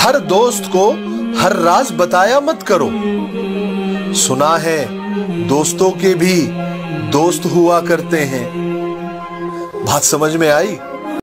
हर दोस्त को हर राज बताया मत करो। सुना है दोस्तों के भी दोस्त हुआ करते हैं। बात समझ में आई?